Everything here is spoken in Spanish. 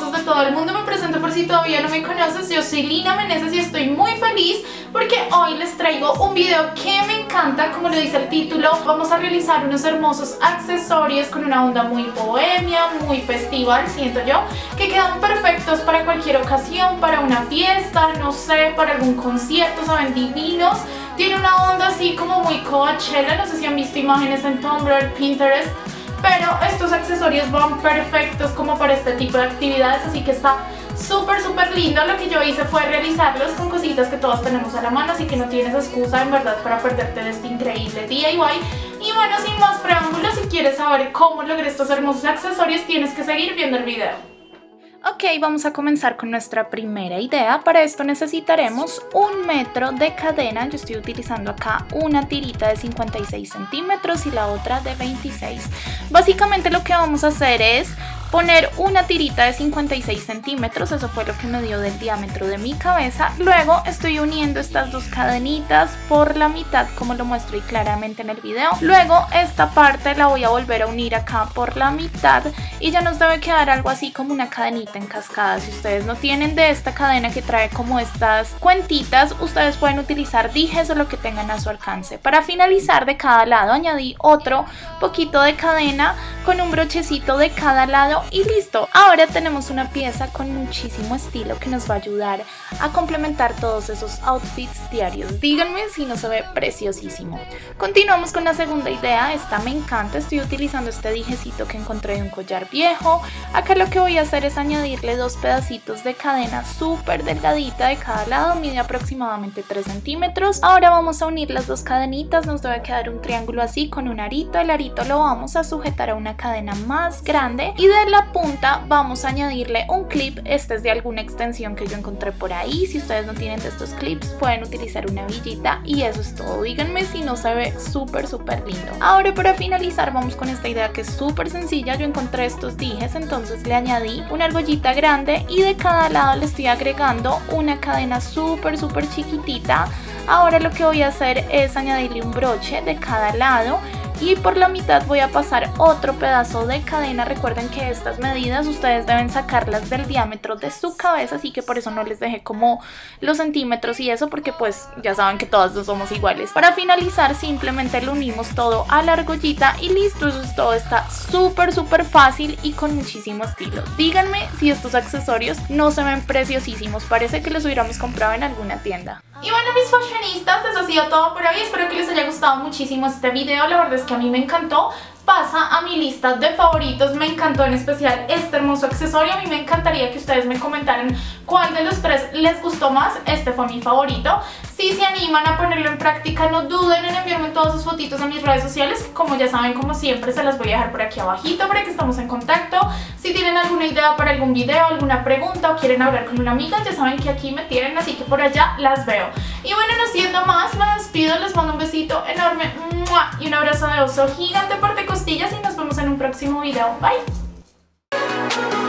hermosos de todo el mundo, me presento por si todavía no me conoces. Yo soy Lina Meneses y estoy muy feliz porque hoy les traigo un video que me encanta. Como lo dice el título, vamos a realizar unos hermosos accesorios con una onda muy bohemia, muy festival, siento yo, que quedan perfectos para cualquier ocasión, para una fiesta, no sé, para algún concierto, saben, divinos. Tiene una onda así como muy Coachella, no sé si han visto imágenes en Tumblr, Pinterest, pero estos accesorios van perfectos como para este tipo de actividades, así que está súper lindo. Lo que yo hice fue realizarlos con cositas que todos tenemos a la mano, así que no tienes excusa en verdad para perderte de este increíble DIY. Y bueno, sin más preámbulos, si quieres saber cómo logré estos hermosos accesorios, tienes que seguir viendo el video. Ok, vamos a comenzar con nuestra primera idea. Para esto necesitaremos 1 metro de cadena. Yo estoy utilizando acá una tirita de 56 centímetros y la otra de 26. Básicamente lo que vamos a hacer es poner una tirita de 56 centímetros, eso fue lo que me dio del diámetro de mi cabeza. Luego estoy uniendo estas dos cadenitas por la mitad, como lo muestro y claramente en el video. Luego esta parte la voy a volver a unir acá por la mitad y ya nos debe quedar algo así como una cadenita en cascada. Si ustedes no tienen de esta cadena que trae como estas cuentitas, ustedes pueden utilizar dijes o lo que tengan a su alcance. Para finalizar, de cada lado añadí otro poquito de cadena con un brochecito de cada lado y listo. Ahora tenemos una pieza con muchísimo estilo que nos va a ayudar a complementar todos esos outfits diarios. Díganme si no se ve preciosísimo. Continuamos con la segunda idea. Esta me encanta. Estoy utilizando este dijecito que encontré de un collar viejo. Acá lo que voy a hacer es añadirle 2 pedacitos de cadena súper delgadita de cada lado, mide aproximadamente 3 centímetros. Ahora vamos a unir las dos cadenitas, nos debe quedar un triángulo así con un arito. El arito lo vamos a sujetar a una cadena más grande y de la punta vamos a añadirle un clip. Este es de alguna extensión que yo encontré por ahí. Si ustedes no tienen de estos clips, pueden utilizar una villita y eso es todo. Díganme si no se ve súper lindo. Ahora, para finalizar, vamos con esta idea que es súper sencilla. Yo encontré estos dijes, entonces le añadí una argollita grande y de cada lado le estoy agregando una cadena súper chiquitita. Ahora lo que voy a hacer es añadirle un broche de cada lado y por la mitad voy a pasar otro pedazo de cadena. Recuerden que estas medidas ustedes deben sacarlas del diámetro de su cabeza, así que por eso no les dejé como los centímetros y eso, porque pues ya saben que todas no somos iguales. Para finalizar simplemente lo unimos todo a la argollita y listo, eso es todo. Está súper fácil y con muchísimo estilo. Díganme si estos accesorios no se ven preciosísimos, parece que los hubiéramos comprado en alguna tienda. Y bueno, mis fashionistas, eso ha sido todo por hoy. Espero que les haya gustado muchísimo este video. La verdad es que a mí me encantó. Pasa a mi lista de favoritos. Me encantó en especial este hermoso accesorio. A mí me encantaría que ustedes me comentaran cuál de los tres les gustó más. Este fue mi favorito. Si se animan a ponerlo en práctica, no duden en enviarme todas sus fotitos a mis redes sociales. Como ya saben, como siempre, se las voy a dejar por aquí abajito para que estemos en contacto. Si tienen alguna idea para algún video, alguna pregunta o quieren hablar con una amiga, ya saben que aquí me tienen, así que por allá las veo. Y bueno, no siendo más, me despido, les mando un besito enorme y un abrazo de oso gigante por de costillas y nos vemos en un próximo video. Bye.